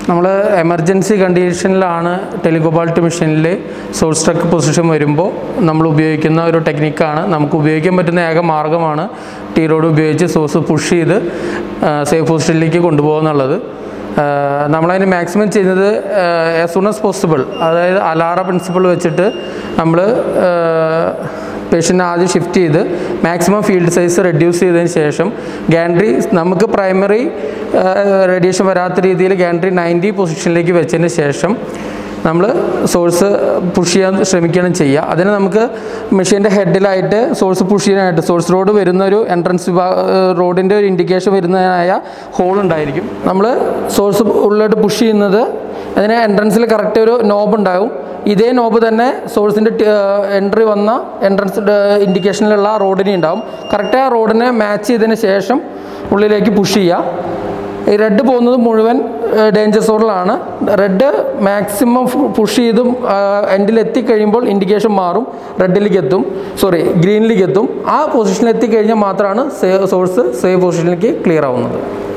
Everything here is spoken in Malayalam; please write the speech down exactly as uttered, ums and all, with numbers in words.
നമ്മൾ എമർജൻസി കണ്ടീഷനിലാണ് ടെലികോബാൾട്ട് മെഷീനിൽ സോഴ്സ് സ്ട്രക്ക് പൊസിഷൻ വരുമ്പോൾ നമ്മൾ ഉപയോഗിക്കുന്ന ഒരു ടെക്നിക്കാണ്. നമുക്ക് ഉപയോഗിക്കാൻ പറ്റുന്ന ഏക മാർഗ്ഗമാണ് ടീ റോഡ് ഉപയോഗിച്ച് സോഴ്സ് പുഷ് ചെയ്ത് സേഫ് പൊസിഷനിലേക്ക് കൊണ്ടുപോകുന്നുള്ളത്. നമ്മളതിന് മാക്സിമം ചെയ്യുന്നത് ആസ് സൂൺ ആസ് പോസിബിൾ, അതായത് അലാറ പ്രിൻസിപ്പിൾ വെച്ചിട്ട് നമ്മൾ പേഷ്യൻറ്റിനെ ആദ്യം ഷിഫ്റ്റ് ചെയ്ത് മാക്സിമം ഫീൽഡ് സൈസ് റെഡ്യൂസ് ചെയ്തതിന് ശേഷം ഗാൻട്രി നമുക്ക് പ്രൈമറി റേഡിയേഷൻ വരാത്ത രീതിയിൽ ഗാൻട്രി നയൻറ്റി പൊസിഷനിലേക്ക് വെച്ചതിന് ശേഷം നമ്മൾ സോഴ്സ് പുഷ് ചെയ്യാൻ ശ്രമിക്കണം ചെയ്യുക. അതിന് നമുക്ക് മെഷീൻ്റെ ഹെഡിലായിട്ട് സോഴ്സ് പുഷ് ചെയ്യാനായിട്ട് സോഴ്സ് റോഡ് വരുന്ന ഒരു എൻട്രൻസ് റോഡിൻ്റെ ഒരു ഇൻഡിക്കേഷൻ വരുന്നതിനായ ഹോൾ ഉണ്ടായിരിക്കും. നമ്മൾ സോഴ്സ് ഉള്ളിലോട്ട് പുഷ് ചെയ്യുന്നത് അതിന് എൻട്രൻസിൽ കറക്റ്റ് ഒരു നോബ് ഉണ്ടാകും. ഇതേ നോബ് തന്നെ സോഴ്സിൻ്റെ എൻട്രി വന്ന എൻട്രൻസ് ഇൻഡിക്കേഷനിലുള്ള റോഡിനെ ഉണ്ടാവും. കറക്റ്റ് ആ റോഡിനെ മാച്ച് ചെയ്തതിന് ശേഷം ഉള്ളിലേക്ക് പുഷ് ചെയ്യുക. ഈ റെഡ് പോകുന്നത് മുഴുവൻ ഡേഞ്ചർ സോണിലാണ്. റെഡ് മാക്സിമം പുഷ് ചെയ്തും എൻഡിൽ എത്തിക്കഴിയുമ്പോൾ ഇൻഡിക്കേഷൻ മാറും, റെഡിലേക്ക് എത്തും, സോറി ഗ്രീനിലേക്ക് എത്തും. ആ പൊസിഷനിൽ എത്തിക്കഴിഞ്ഞാൽ മാത്രമാണ് സോഴ്സ് സേഫ് പൊസിഷനിലേക്ക് ക്ലിയർ ആവുന്നത്.